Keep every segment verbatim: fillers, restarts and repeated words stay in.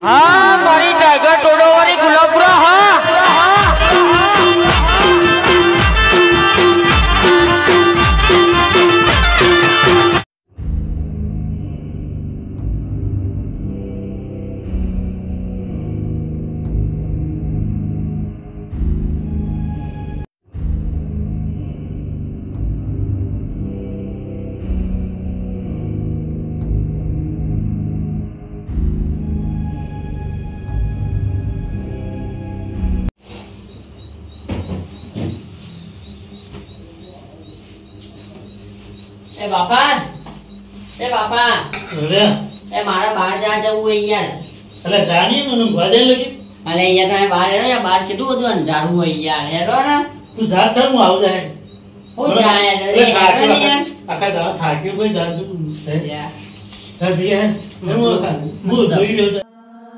हाँ मारी tiger to-do वाली गुलाबपुरा हाँ ए बापा ए बापा अरे ए मारा बाहर जा जવું હે યાર અલે જાની મને ગોદે લગી અલે યાર તમે બહાર હેડો યાર બહાર કેટલું બધું અંધારું હોય યાર હેડો ને તું જા કર હું આવ જાય હું જાય રે હેડો ને યાર આખા દા થાક્યો ભાઈ જાજુ હે યાર હા દિયા હું હું જોઈ રહ્યો છું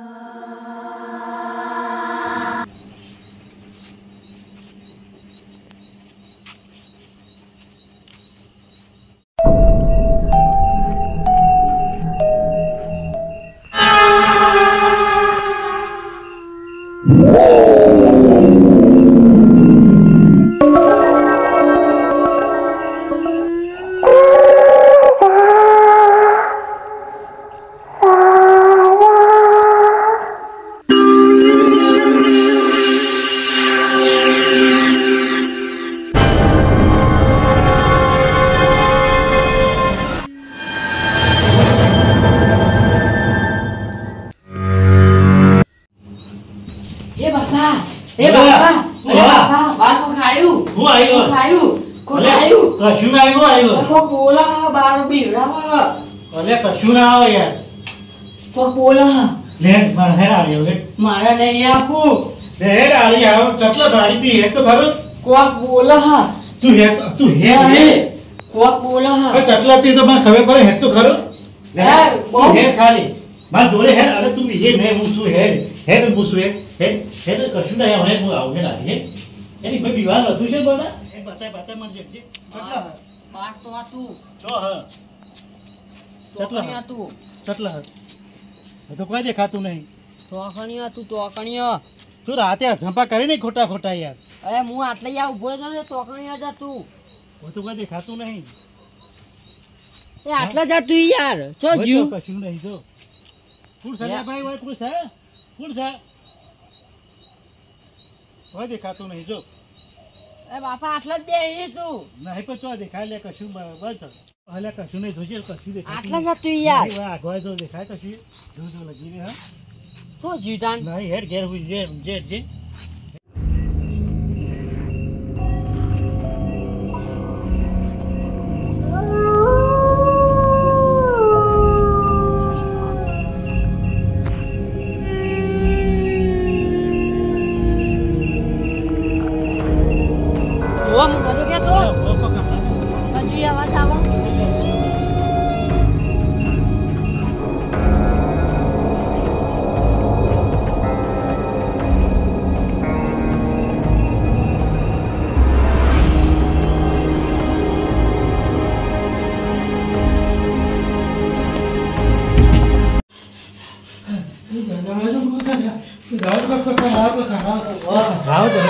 ए बापा ए बापा बाल को खायू હું આવ્યો खायू को खायू કશું ના આવ્યો આવ્યો को बोला बाल बीड़ा અલે કશું ના આવે યાર को बोला લેટ માર હેડ આવ્યો લે मारा नहीं आपू હેડ આવી આવ કેટલા ભારી થી હેડ તો ખરો को बोला તું હેડ તું હેડ હેડ को बोला કેટલા થી તો મને ખબર પડે હેડ તો ખરો હે તું હેડ ખાલી માર જોડે હેડ અરે તું એ મે હું શું હેડ હેડ હું શું હેડ હેડ હેડ કશું ના આવે હું આવ હેડ આવી એની કોઈ દીવાલ હતું છે બોલા એ બતાય બતાય મને જે કેટલા बात तो आ तू છો હ કેટલા આ તું કેટલા હ તો કોઈ દેખાતું નહીં તો અકણિયા તું તો અકણિયા તું રાતે ઝંપા કરી નહીં ખોટા ખોટા યાર અરે હું આટલે યા ઉભો રહ્યો તો અકણિયા જા તું वो तो કોઈ દેખાતું નહીં એ આટલા જા તું યાર ચો वो જીવ तो કશું નહીં જો કુલ સલા ભાઈ હોય કુલ સા કુલ સા કોઈ દેખાતું નહીં જો એ બાપા આટલા જ દે તું નહીં પણ ચો દેખાય લે કશું બસ હલે કશું નહીં જોજે કશું દેખાય આટલા જા તું યાર વાહ ગોય જો દેખાય કશું જો જો લગી રે હા ચો જીટાન નહીં હેડ ઘેર હોય જે જે જે જોવા હું બધું કે તો હજુ આવાજ આવો રાવ જો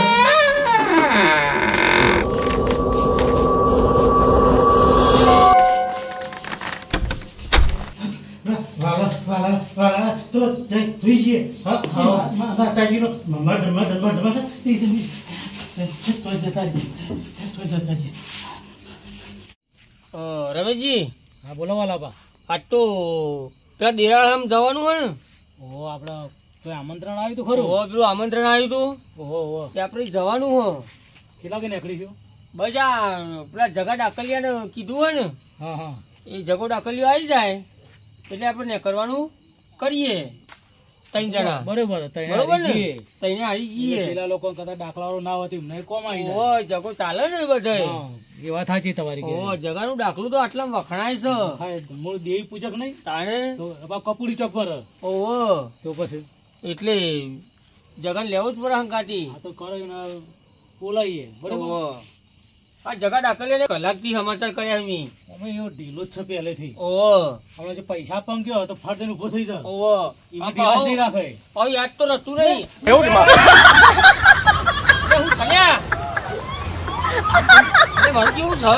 વાલા વાલા વાલા તો જય વિજય હા હા મા તાજીનો મમ્મા ડમા ડમા ડમા તે તો જતા રી તો જતા રી રમેશજી હા બોલો વાલા બા આ તો પેલા દિરાળામ જવાનું હોય ને ઓ આપડા કોઈ આમંત્રણ આવ્યું તો ખરું ઓ પેલું આમંત્રણ આવ્યું હતું ઓહો ઓહો તે આપણે જવાનું હો કેટલા કે નીકળી ગયો બસ આ પેલા જગા ડાકલિયાને કીધું હોય ને હા હા એ જગો ડાકલિયો આવી જાય એટલે આપણે કરવાનું કરીએ ત્રણ જણા બરોબર બરોબર ને તઈને આવી જઈએ પેલા લોકો કદાચ દાખલાઓ ના હોતી નહીં કોમ આવી ઓ જગો ચાલે ને બધાય એ વાત સાચી તમારી ઓ જગાનું ડાકલું તો આટલા વખણાય છે મૂળ દેવી પૂજક નહીં તાણે તો કપૂરી ચોક પર ઓહો તો પછી એટલે જગન લેવું જ પડે હંકાતી આ તો કરો બોલાવીએ બરોબર આ જગા દાખલ ને કલાકથી સમાચાર કર્યા અમે અમે એવો ઢીલો જ છે પહેલેથી. ઓહો હમણાં જે પૈસા આપવા ગયો તો ફટ દઈને ઊભો થઈ જાય. ઓહો એવી ઢીલાશ નહીં રાખે. હવે યાદ તો રહેતું નહીં હું થયા મારું કેવું છે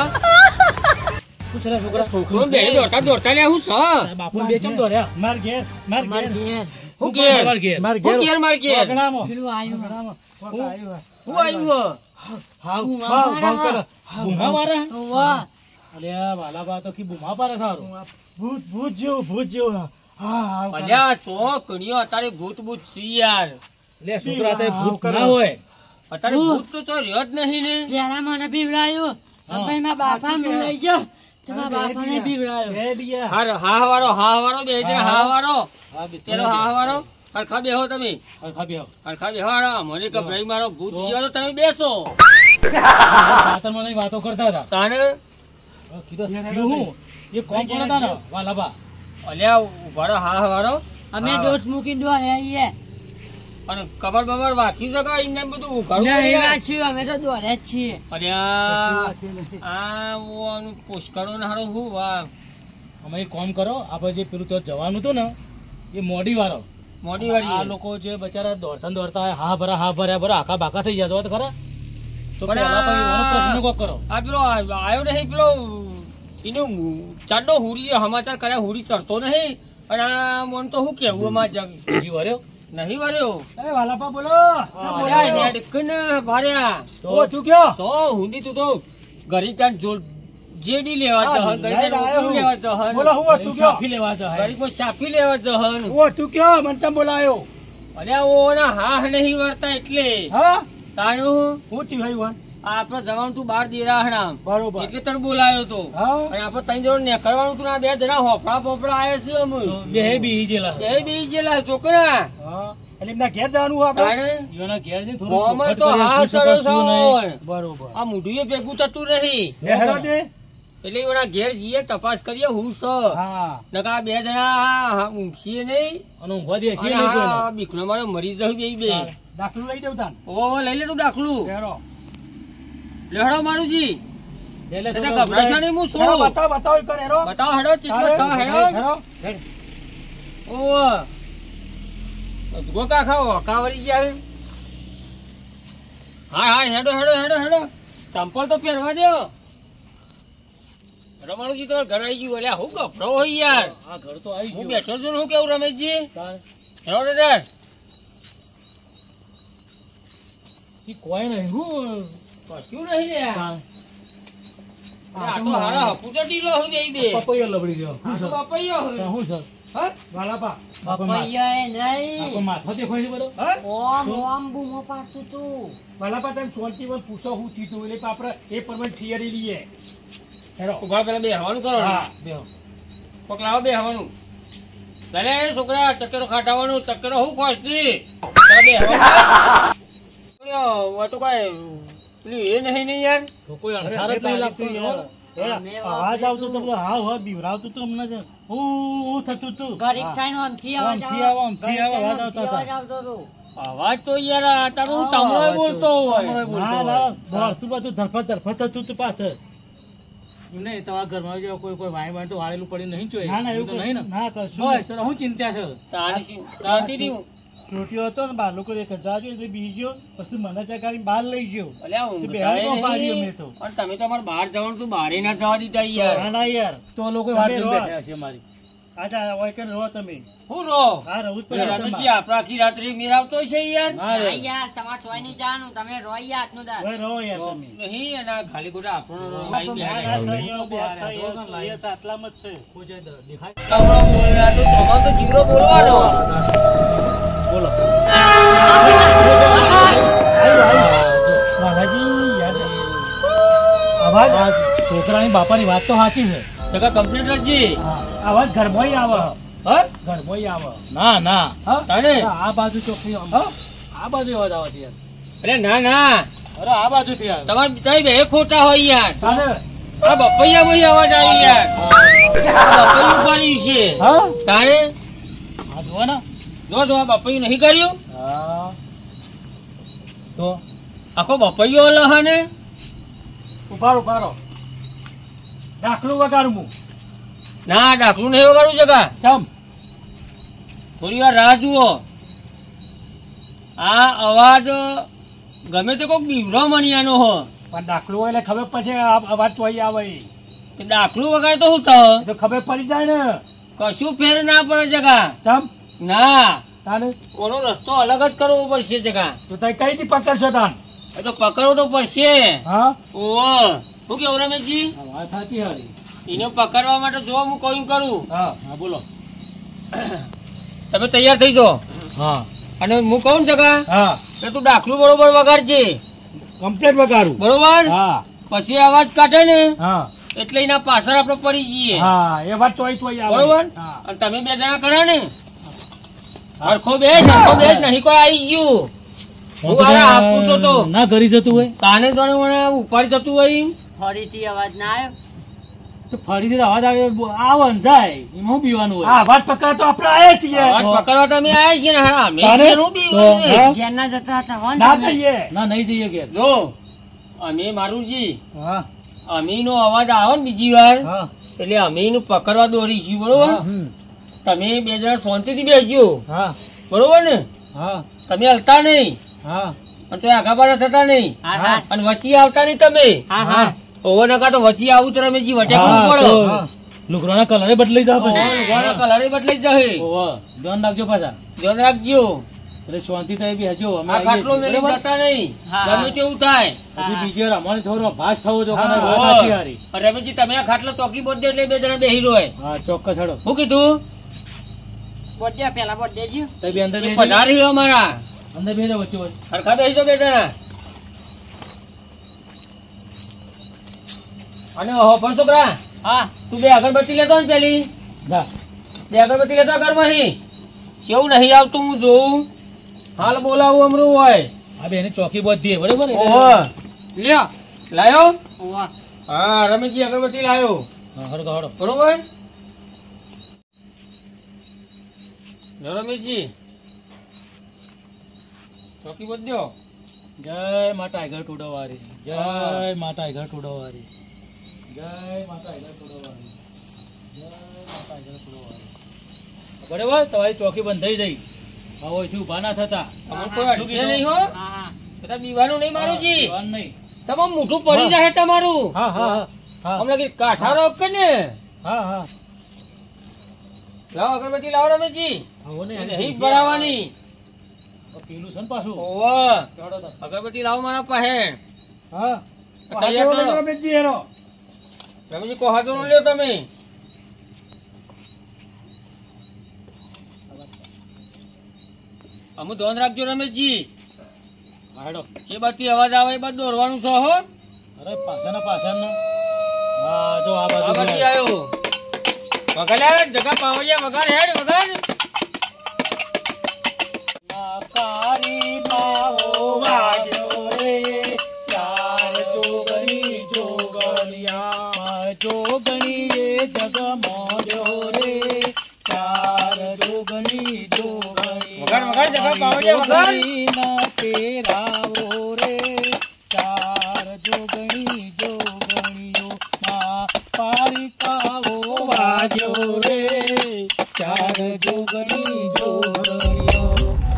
શું છે રે છોકરા? છોકરો બે દોડતા દોડતા ને શું છે બાપુ બે ચમ તો રહ્યા. માર ઘેર માર માર ઘેર ઘેર હું ઘેર માર ઘેર માર હું ઘેર માર ઘેર ગણામો પેલું આવ્યું ગણામો કોક આવ્યું. હું આવ્યું હા બુમા હા મારા. ભાવ કરો. બુમા મારા? વાહ અલ્યા વાલા બા તો કી બુમા પારે સારું. ભૂત ભૂત જેવું ભૂત જેવું. હા હા અલ્યા તો કણીઓ અત્યારે ભૂત ભૂત છી યાર લે છોકરા તે ભૂત ના હોય. અત્યારે ભૂત તો તો રહ્યો જ નહીં ને પેલા મને બીવડાયું પછી મારા બાપા મને લઈ ગયો તો મારા બાપાને બીવડાયું બે દિયા. હાર હા વારો હા વારો બે જણ હા વારો હા બે તેરો હા વારો હરખા બેહો તમે હરખા બેહો. હરખા બેહો હારા મને ગભરાઈ મારો ભૂત જીવો તો તમે બેસો જાતરમાં નહીં વાતો કરતા હતા. તાણે હા, કીધું થયું હું? એ કોમ કરતા હતા ને વાલા બા. અલ્યા ઉભા રહો હા વારો અમે હા. દોટ મૂકી દોડે આવીએ અને કમર બમર વાંચી શકાય એમને એમ બધું ઉઘાડું નહીં કરી નાખ. વાંચ્યું અમે તો દોડે જ છીએ અલ્યા આ ઓનું પુષ્કળો ને હારો હું વાહ અમે એક કામ કરો, આપણે જે પેલું તો જવાનું હતું ને એ મોડી વાળો. મોડી આ વાળી લોકો જે બચારા દોડતા ને દોડતા હોય, હા ભરા હા ભર્યા ભરા આખા બાકા થઈ જતો તો ખરા. તો પણ પહેલા આ- પછી એનો પ્રશ્ન કોક કરો. આ પેલો આવ્યો નહીં પેલો એનું ચાડો હુડી સમાચાર કર્યા હુડી ચડતો નહીં અને આ મન તો શું કેવું અમાર જગ જી વર્યો. નહીં વર્યો એ વાલાપા બોલો. અલ્યા એને ડકન ભાર્યા તો તું કયો? તો હુંડી તું તો ઘરે ત્યાં જો જેડી લેવા જહન ઘરે ત્યાં રોટલું લેવા જહન તું સાફી લેવા છે ઘરે કોઈ સાફી લેવા જહન તું કયો મનસા બોલાયો? અલ્યા ઓના હા નહીં વર્તા એટલે હા તાણું હું તી હોય આપડે જવાનું તું બાર દેરાહણા બરોબર. એટલે તને બોલાયો તો હા અને આપણે ત્રણ જણ નીકળવાનું તું ના બે જણા હોફળા પોફળા આવ્યા છે અમે બે બી જેલા. જય બી જેલા છોકરા હા એટલે એમના ઘેર જવાનું આપણે. તાણે ઈયોના ઘેર જઈને થોડું મોમાં ચોખવટ તો કરીએ, હા શું શકે, સરસ શું નહીં. હોય. બરોબર. આ મુઢુએ ભેગું થતું નહીં લે હેરો દે. એટલે એના ઘેર જઈએ તપાસ કરીએ હું સ હા નકા બે જણા ઊંઘીએ નહીં અને ઊંઘવા દે છે અને નહીં કોઈને. આ બીકનો મારે મરી જવું બે બે દાખલું લઈ દઉં તાન. ઓ લઈ લે તું દાખલું હેરો. લેહડો મારુજી એટલે તને થોડો ગભરાશો નહીં હું શું હેરો, બતાવ બતાવ ઈ કર હેરો. બતાવો હેડો ચિત્ર સ હેડો હેરો. હેડ. ઓ ગોકા ખાઓ કાવરી જાય હા હા હેડો હેડો હેડો હેડો ચંપલ તો પહેરવા દો રમણજી તો ઘર આવી ગયું અલ્યા હું ગભરો હોય યાર આ ઘર તો આવી હું ગયો. બેઠો છું ને હું કેવું રમેશજી તાન. હેડો દાદા ઈ કોઈ નહીં હું કશું નહીં લે આ તાન. તો હારા હપુચો ઢીલો હોય બે બે પપૈયો લબડી ગયો. આ તો પપૈયો હોય તાન શું છે? હા વાલાપા. આપણો મા- પપૈયા એ આપણો નહીં માથો દેખાય છે બધો? હા ઓમ ઓમ બૂમો પાડતું તું વાલાપા તમે શાંતિમાં પૂછો હું થયું એટલે આપણે એ પ્રમાણે થિયરી લઈએ. હેરો. ઉભા પેલા બે હવાનું કરો ને. હા બેહો. પકલાવો બે હવાનું ચાલે એ છોકરા ચક્કરો ખાટાવાનું ચક્કરો હું ખોસી ચાલે બે હવાનું ઓ તો કઈ પેલું એ નહીં નહીં યાર તો કોઈ અણસાર જ નહીં લાગતું યાર. અમે અવાજ આવતો તો બધો હા હા બીવરાવતું તો અમને જ. હું હું થતું હતું. ઘડીક થઈને આમથી અવાજ આમથી આવે. આવો, આમથી આવો, અવાજ આવતો હતો. અવાજ આવતો હતો. અવાજ તો યાર આ તારું હું તમરો બોલતો હોય ના ના દોડતું બધું ધરફડ ધરફડ થતું હતું પાછળ. નહીં તમારા ઘરમાં જો કોઈ કોઈ વાય વાય તો વાળેલું પડી નહીં જોઈએ. ના ના એવું નહીં ને. ના કશું બસ તો હું ચિંતા છે. તારી શું તારતી હતી હું છોટીઓ હતો ને બાર લોકો એક હજાર એટલે બી ગયો પછી મને ચકારી બહાર લઈ ગયો. અલ્યા ઊંઘ બે થાય હાથમાં પાડી નહીં. અમે તો. અને તમે તમારે બહાર જવાનું તું બહાર ના જવા દીધા યાર ના ના યાર તો લોકો તમે વાળ રહો. બેઠા છે મારી. આજા હોય કે રહો તમે. હું રો હા રહું જ પેલા પડે રમેશજી આપણા આખી રાત્રે મેરાવતો છે યાર હા હા રે. યાર તમારે ચોય નહીં જવાનું તમે રોઈ આજનું દાદ હોય રહો યાર તમે. નહીં અને આ ખાલી ખોટા આપણો લાઈન ના, બેહાડે. ના, સહીઓ બહુ સહીઓ તો લાઈએ તો આટલામાં જ છે. કોઈ જાય તો દેખાય. આપણો બોલવા તો તમારો તો જીવરો બોલવાનો બોલો. આવ્યું, આવ્યું. વાલાજી યાદ અવાજ આ છોકરાની બાપાની વાત તો સાચી છે. સગા કમ્પ્લીટ રાખજી હા, અવાજ ઘરમાંય આવે હા ઘરમાંય આવે. ના ના હા તાણે આ બાજુ ચોખ્ખી આમ. આ બાજુ અવાજ આવે છે યાર. અરે ના ના અરે આ બાજુથી આવે. તમારે તમે બે ખોટા હોય યાર તારે? આ બપૈયામાં અવાજ આવી યાર આ બપૈયું કર્યું છે હા તારે આ જુઓ ને. જો જો આ બપૈયું નહીં કર્યું હા તો આખો બપૈયો લહ ને ઉભારો ઉભારો ડાકલું વગાડું હું ના ડાકલું નહીં વગાડું જગા ચમ થોડી વાર રાહ જુઓ આ અવાજ ગમે તે કોઈક બીવરો મણિયાનો હો પણ ડાકલું હોય એટલે ખબર પડશે આ અવાજ ચોઈ આવે એ. તે ડાકલું વગાડે તો શું થયો એ તો ખબર પડી જાય ને કશું ફેર ના પડે જગા ચમ ના તાને ઓનો રસ્તો અલગ જ કરવો પડશે જગા તો તઈ કઈ થી પકડશો તાન એ તો પકડવો તો પડશે હા ઓહો શું કેવું રમેશજી આ વાત સાચી હારી એને પકડવા માટે જો હું કયું કરું હા હા બોલો તમે તૈયાર થઈ જાઓ હા અને હું કહું જગા હા કે તું ડાકલું બરોબર વગાડજે કમ્પ્લીટ વગાડું બરોબર હા પછી અવાજ કાઢે ને હા એટલે એના પાછળ આપણે પડી જઈએ હા એ વાત ચોઈ ચોઈ આવે બરોબર હા અને તમે બે જણા કર્યા ને હરખો બેસ હરખો બેસ નહીં કોઈ આવી ગયું હું આરા આપું તો તો ના કરી જતું હોય કાને જોડે મને ઉપાડી જતું હોય ફરીથી અવાજ ના આવ્યો તો ફરીથી અવાજ આવે આવે ને જાય એમાં પીવાનું હોય હા અવાજ પકડ તો આપણે આયા છીએ અવાજ પકડવા તમે આવ્યા છીએ ને હા અમે તારે? શેનું બીવું છે? હા. ઘેર ના જતા હતા હો ને ના તમે? જઈએ ના નહીં જઈએ કે જો અમે મારુજી હા અમી નો અવાજ આવે ને બીજી વાર હા એટલે અમે એનું પકડવા દોરીશું બરોબર હમ. તમે બે જણા શાંતિથી બેસજો હા બરોબર ને હા તમે હલતા નહીં હા અને તો આગા પાછા થતા નહીં હા હા અને વચ્ચે આવતા નહીં તમે હા હા ઓવો નકા તો વચ્ચે આવું તો રમેશજી વટેકવું હા, પડો તો લુગડાના કલરે બદલાઈ જાય પછી ઓવો, લુગડાના કલરે બદલાઈ જશે ઓહો ધ્યાન રાખજો પાછા ધ્યાન રાખજો એટલે શાંતિ થઈ બી હજો અમે આ આવીએ ખાટલો છીએ, મેલી બરાબર? જતા નહીં હા, ગમે હા. તેવું થાય હજી બીજી વાર અમારે થોડો ભાસ થવો જો હા, વાત સાચી હારી. અને રમેશજી તમે આ ખાટલો ચોકી બોધ એટલે બે જણા બેહી રહો હા ચોક્કસ હેડો શું કીધું બોડ્યા પેલા બોડ્યા જ્યું. તઈ બી અંદર એ બેસી પધારી અમારા અંદર બેસી વચ્ચે વચ્ચે હરખા બેસી જાઓ બે જણા અને હો પણ છોકરા હા તું બે અગરબત્તી લેતો ને પેલી જા બે અગરબત્તી લેતો ઘરમાંથી કેવું નહીં આવતું હું જોઉં હાલ બોલાવું અમરું હોય આ બેને ચોકી બોધી બરાબર એટલે- ઓહો લ્યો લાયો ઓવા હા રમેશજી અગરબત્તી લાયો હા, હળગો હળો બરોબર લો રમેશજી ચોકી બધ્યો જય માતા આગળ ટોડવારી જય માતા આગળ ટોડવારી જય માતા આગળ ટોડવારી જય માતા આગળ ટોડવારી બરાબર તમારી ચોકી બંધ થઈ જઈ હવે અહીંથી ઊભા ના થતા તમારે કોઈ અડશે નહીં હો હા હા બધા બીવાનું નહીં મારુંજી જવાનું નહીં તમારું મોઢું પડી જાય તમારું હા હા હા હા હમણાં કે કાઠા રોગ કે ને હા હા લાવો અગરબત્તી લાવો રમેશજી આવો ને એને નહીં ભરાવાની પેલું છે ને પાછું ઓહો ચાલો તો. અગરબત્તી લાવો મારા પાસે હા તૈયાર કરો. રમેશજી એનો રમેશજી કોહાજો નો લ્યો તમે અમુ ધ્યાન રાખજો રમેશજી હા, હેડો જે બાજુથી અવાજ આવે એ બાજુ દોરવાનું છે હો અરે પાછાના પાછાના હા જો આ આ બાજુ બાજુ આવ્યો વગાડ્યા જગા પાવડિયા વગાડ હેડ વગાડ નાકારી પાવો વાગ્યો રે ચાર જોગણી જોગણિયા જોગણી એ જગ મોર્યો રે ચાર જોગણી જોગણિયા વગાડ વગાડ જગા પાવડિયા વગાડ જોગણીના તેરાવો રે ચાર જોગણી જોગણીઓ માં પારિકાવો વાગ્યો રે ચાર જોગણી જોગણીઓ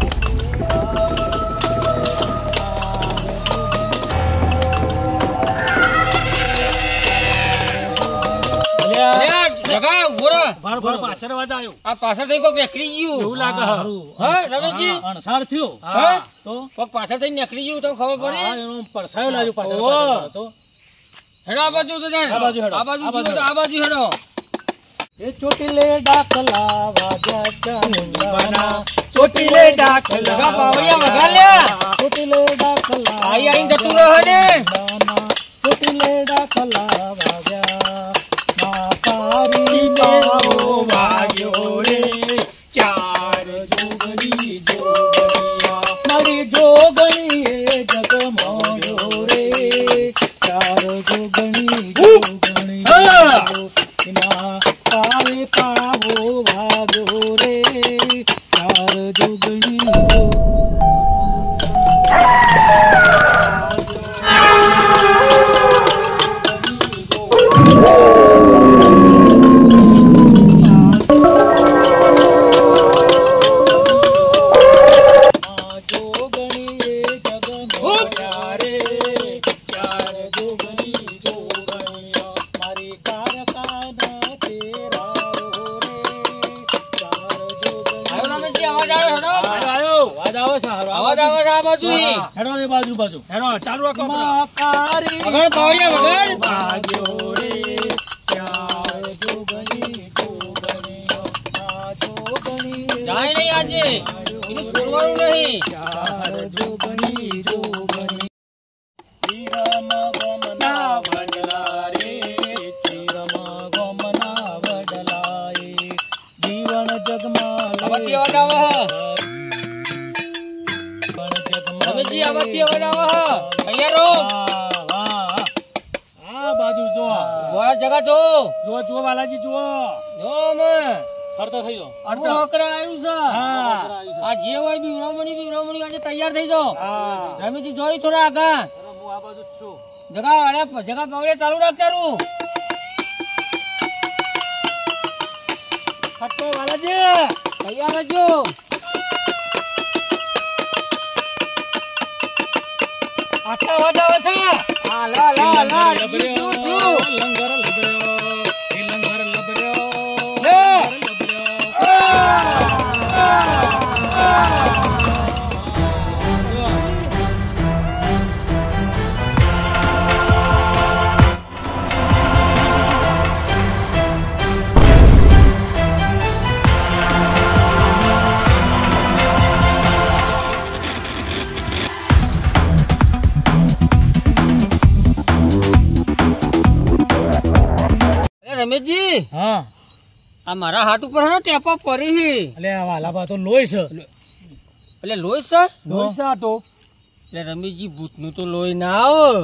લે, જગા ઉભો રહો. ભાર ભાર પાછળ અવાજ આવ્યો આ પાછળથી કોક નીકળી ગયું એવું લાગે હા રમેશજી અણસાર થયો હા તો કોક પાછળથી નીકળી ગયું તો ખબર હા, પડી એનો પડછાયો લાગ્યો પાછળ ઓહો. પાછળ તો હેડો આ બાજુ તો જાણ. આ બાજુ હેડો. આ બાજુ આ બાજુ જુઓ તો આ બાજુ હેડો એ ચોટીલે ડાકલા વાગ્યા ચાંદના ચોટીલે ડાકલા જગા પાવડિયા વગાડ્યા. ચોટીલે ડાકલા આઈ આઈને જતું રહો ને. ચાંદના ચોટીલે ડાકલા વાગ્યા માતારી પાવો વાગ્યો રે ચાર જોગણી જોગણિયા મારી જોગણી એ જગ મોર્યો રે ચાર જોગણી જોગણિયા એના પાવે પાવો વાગ્યો રે ચાર જોગણી આવે છે હારો અવાજ આવે છે આ બાજુ હેડો એ બાજુ બાજુ હેરો ચાલુ રાખો મકારી વગર પાવડિયા વગર ભાગ્યો રે ચાર જોગણી જોગણી આ જોગણી જાય નહીં આજે એનું છોડવાનું નહીં ચાર જોગણી જોગણી શ્રીરામ ગમના વડલા રે શ્રીરામ ગમના વડલા એ જીવન જગમાં અવાજ અવાજ આવે રમેશજી અવાજ અવાજ આવે તૈયાર રહો આ બાજુ જો બોલા જગા જો જો જો બાલાજી જો જો મે ફરતા થઈ જાઓ અડધો હકરા આવ્યું છે હા આ જે હોય બીવરામણી બીવરામણી આજે તૈયાર થઈ જાઓ હા રમેશજી જોઈ થોડા આગા હું આ બાજુ છું જગા અરે જગા પગડે ચાલુ રાખ તારું ફટકો બાલાજી તૈયાર રહેજો આટલા વાદ આવે છે હા લા લા લા લબડ્યો જીવ, જીવ. લંગર લબડ્યો એ લંગર લબડ્યો લે. અરે રમેશજી હા આ મારા હાથ ઉપર હે ને ટેપા પડી હી એટલે આ વાલા બા તો લોહી છે એટલે લોહી છે લોહી છે આ તો એટલે રમેશજી ભૂતનું તો લોહી ના આવો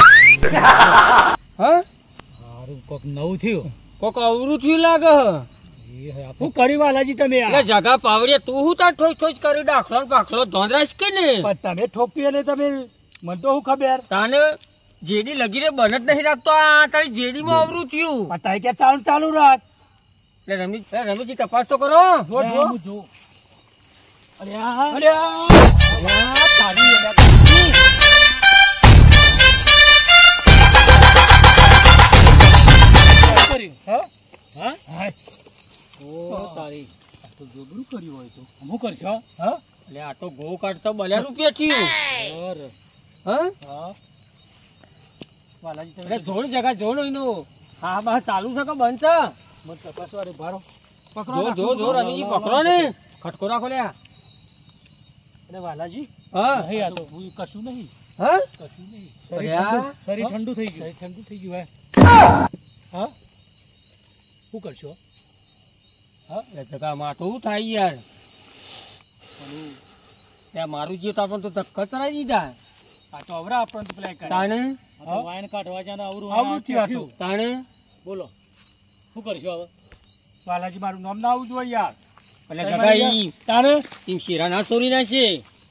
હા હારું કોક નવું થયું કોક અવરું થયું લાગે એ હે હું કરી વાલાજી તમે એટલે જગા પાવડિયા તું હું તાર ઠોચ ઠોચ કરી દાખલો ને પાખલો ધોંધરાશ કે ને તમે ઠોકી અને તમે મને તો હું ખબર તાને જેડી લગીને બન જ નહીં રાખતો આ તારી જેડી માં અવરું થયું પટાઈ કે ચાલુ ચાલુ રાખ એટલે રમેશ એટલે રમેશજી તપાસ તો કરો જો જો અરે આ અરે આ તારી હા હા ઓ તારી તો જોગડું કર્યું હોય તો હું કરશો હા એટલે આ તો ગો કાઢતો બલ્યા રૂપિયા થયું અરે હા હા વાલાજી એટલે તમે જોડ જગા જોડ એનું હા બસ ચાલુ છે કે બંધ છે મત તપાસવા રે ભારો જો જો જો રમેશજી પકડો ને ખટકો રાખો લ્યા અરે વાલાજી હા નહીં આ તો હું કશું નહીં હા કશું નહીં અરે શરીર આ. ઠંડુ- શરીર ઠંડુ થઈ ગયું ઠંડુ થઈ ગયું હે હા શું કરશો હા એટલે જગા માં તો શું થાય યાર ત્યાં મારું જે તો આપણને તો ધક્કા ચડાવી દીધા આ તો અવરા આપણને તો પેલા કાઢ્યા. તાણે આ તો વાઈન કાઢવા જાને અવરું આવું આ થયું થયું. તાણે બોલો શું કરશો હવે બાલાજી મારું નામ ના આવવું જોઈએ યાર એટલે જગા ઈ તારે ઈ શીરા ના સોરી ના છે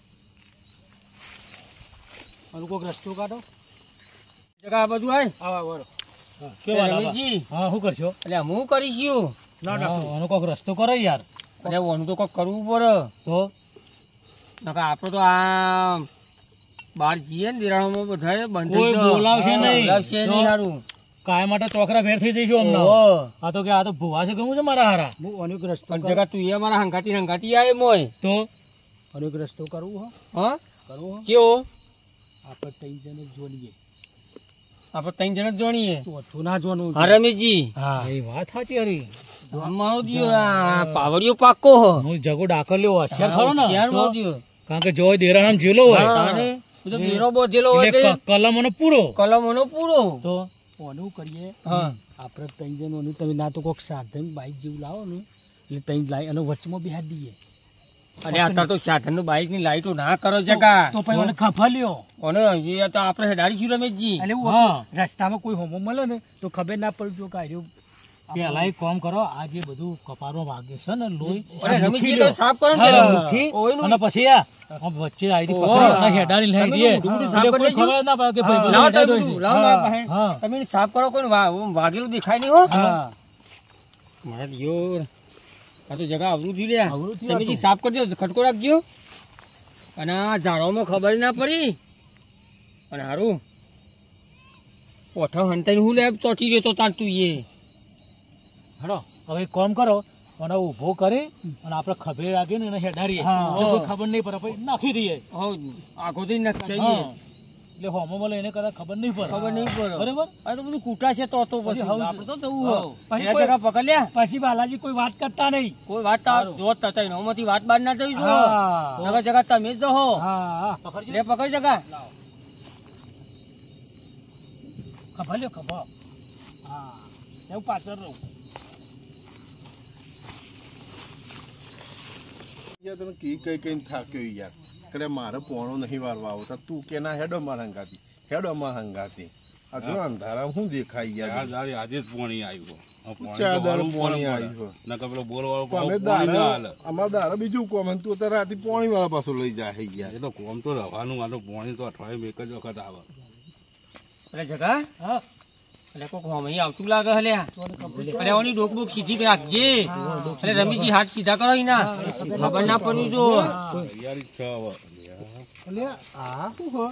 અને કોઈક રસ્તો કાઢો જગા આ બધું આય આવા વળો હા એટલે કેવા લાવા? રમેશજી હા શું કરશો એટલે હું કરીશું હા, આનો કોઈક રસ્તો કરો યાર એટલે ઓનું તો કોક કરવું પડે તો નકર આપણે તો આ બહાર જઈએ ને દિરાણોમાં બધાએ બંધ કોઈ થઈ જાય. બોલાવશે હા, નહીં. બોલાવશે તો? નહીં હારું કાય માટે ચોકરા ફેર થઈ જઈશું હમણાં ઓહો. આ તો કે આ તો ભુવા છે કહું છે મારા હારા હું અનેક રસ્તો પણ જગા તું એ મારા હંગાતી હંગાતી આવે મોય તો અનેક રસ્તો કરવું હો હા કરવું હો કેવો આપણે ત્રણ જણે જોડીએ આપણે ત્રણ જણ જ જોણીએ ચોથું ના જોવાનું હા રમેશજી હા એ વાત સાચી હરી મારો દિયો આ પાવડિયો પાકો હો હું જગો ડાકર લેવો હોશિયાર ખરો ને હોશિયાર તો? મારો દિયો. કારણ કે જો દેરાણામ જેલો હોય તાણે બધો દેરો બોધેલો હોય એટલે એટલે ક- કલમોનો પૂરો કલમોનો પૂરો તો ઓનું કરીએ હા આપણે ત્રણ જણ ઓનું તમે ના તો કોઈક સાધન બાઈક જેવું લાવો ને એટલે ત્રણ લાઈ અને વચમાં બેહાડી દઈએ અને અત્યારે તો સાધન નું બાઈક ની લાઈટો ના કરો જગા તો પછી ઓને ખફા લ્યો અને એ તો આપણે હેડાડીશું રમેશજી એટલે એવું હા. રસ્તામાં કોઈ હોમો મળે ને તો ખબર ના પડજો કે આર્યો પેલા એક કામ કરો આ જે બધું કપાળમાં વાગે છે ને લોહી અરે આ રમેશજી મૂકી તો લ્યો. સાફ કરો ને હા, પેલા. મૂકી ઓયનું. અને પછી આ આમ વચ્ચે આઈડી ઓહો. પકડી અને હેડાડી લઈ તમે દઈએ બધું બધું સાફ એટલે કોઈ કરી ખબર ના પડે કે ભાઈ બધું લાવો તો હેડાડ્યું બધું, છે. લાવો હા, મારા પાસે. હા, તમે એને સાફ કરો કોઈ વા- વાગેલું દેખાય નહીં હો હા. મારા દિયોર આ તો જગા અવરું થયું લ્યા અવરું થયું તમે જે સાફ કરજો ખટકો રાખજો અને આ ઝાડોમાં ખબર ના પડી અને હારું ઓઠો હંતાઈ હું લે ચોટી ગયો તો તાર તું એ હેડો હવે એક કામ કરો અને ઊભો કરી અને આપણે ખભે રાખીને એને હેડારીએ હા. એટલે કોઈ ખબર નહીં પડે પછી નાખી દઈએ હો આગોથી નખાઈએ હા. એટલે હોમો મળે એને કદાચ ખબર નહીં પડે ખબર નહીં પડે બરાબર આ તો બધું કૂટા છે તો તો પછી પછી હાવ- આપણે તો જવું હાવ. હોય એના જગા પકડ લ્યા પછી બાલાજી કોઈ વાત કરતા નહીં. કોઈ વાત તાર જો તતાઈ નોમાંથી વાત બાર ના જઈ જો હા. નગર જગા તમે જ જો હા હા. પકડજો. લે પકડ જગા ખભા લ્યો ખભા. હા હું પાછળ રહું. યાર તને કી કઈ કઈ થાક્યો યાર કરે મારે પોણો નહીં વારવા આવતા તું કે ના હેડો મારા હંગાતી હેડો મારા હંગાતી આ જો અંધારા હું દેખાય યાર દારી આજે જ પોણી આવ્યું ચા દારૂ પોણી આવ્યું નકર પેલો બોલવાળો અમે પોણી દારા ના હાલે. અમારા દારા બીજું કોમ અને તું તો રાતે પોણી વાળા પાછો લઈ જાય યાર એ તો કોમ તો રહેવાનું આ તો પોણી તો અઠવાડિયે એક જ વખત આવે એટલે જગા હા. એટલે કોક હોમઈ આવતું લાગે હલે એટલે ઓની ડોક બોક સીધી રાખજે એટલે રમીજી હાથ સીધા કરો ઈ ના ખબર ના પડવું જો તૈયારી જ છે હવે અલે આ શું હો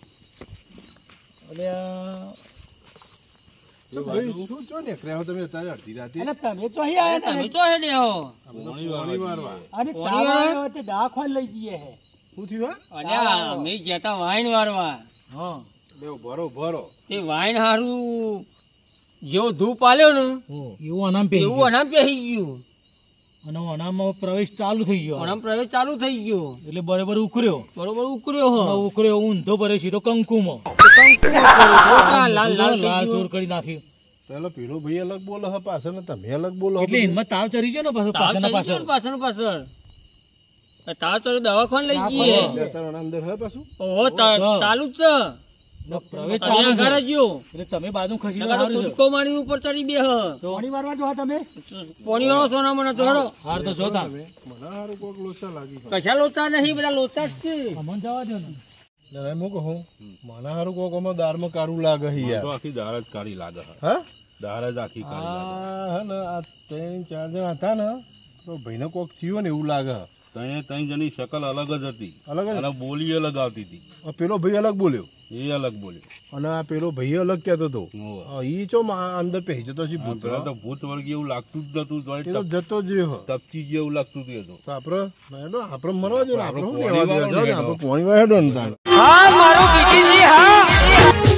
એટલે આ એ ભાઈ શું છો ને ક્રેવ તમે અત્યારે અડધી રાતે અને તમે તો અહીં આયા તમે ને તો હેડે હો પોણી પોણી વાળવા વારવા અને કોની તાવ વાર? આવ્યો તે દવાખાને લઈ જઈએ હે. શું થયું હા અલ્યા અમે જતા વાઈન વારવા હા બે ભરો ભરો તે વાઈન હારું જેવો ધૂપ આલ્યો ને એવું અનામ પહેરી એવું અનામ પહેરી ગયું અને અનામમાં પ્રવેશ ચાલુ થઈ ગયો અનામ પ્રવેશ ચાલુ થઈ ગયો એટલે બરોબર ઉકર્યો બરોબર ઉકળ્યો હો અને ઉકર્યો ઊંધો ભર્યો સીધો કંકુમાં લાલ લાલ લાલ થઈ ચોર ગયું કરી નાખ્યું પેલો પીળો ભાઈ અલગ બોલો હા પાછળ ને તમે અલગ બોલો એટલે એમાં તાવ ચડી ગયો ને પાછો તાવ પાછળના ચડી ગયો પાછળ ને પાછળ પાછળ તાવ ચડી દવાખાને લઈ જઈએ તારા અંદર હે પાછું ઓહો તા- હા. ચાલુ જ છે ને પ્રવેશ તમે ચાલુ છે આગળ જ જો. એટલે તમે બાજુ ખસી નકર તો સારું છે કૂદકો મારી ઉપર ચડી બે હ પાણી વારવા જો તમે. પોણી વાળો સોના મને તો હેડો હાર તો જોતા મને હારું કોક લોચા લાગી કશા લોચા નહીં બધા લોચા જ છે અમન જવા દો ને એટલે હું કહું મને હારું કોક આમાં દારમાં કારું લાગે છે તો યાર આખી દાર જ કાઢી લાગે છે. હા દાર જ આખી કાઢી લાગે આ હે ને આ ત્રણ ચાર જણા હતા ને તો ભાઈને કોક થયું ને એવું લાગે તઈ ત્રણ જણની શકલ અલગ જ હતી અલગ જ અને બોલી અલગ આવતી હતી આ પેલો ભાઈ અલગ બોલ્યો એ અલગ બોલ્યો અને આ પેલો ભાઈ અલગ કહેતો હતો હોવે. આ ઈ ચો મા- અંદર પહેરી જતો છે આ ભૂત પેલા તો ભૂત વર્ગી એવું લાગતું જ નતું તોય એ તો ટપ- જતો જ રહ્યો ટપચી જેવું લાગતું હતું એ તો તો આપણે મેડો આપણે મરવા દો ને આપણે શું આપણે લેવા પોણી દેવા જાઓ ને વાળો આપણે પોણી વાળો ને તાણ હા મારું કીધીજી હા